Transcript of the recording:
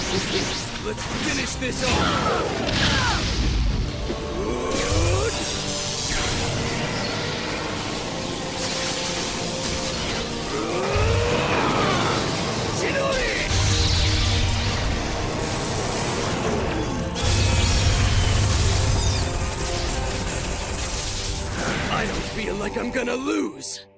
Let's finish this off! I don't feel like I'm gonna lose!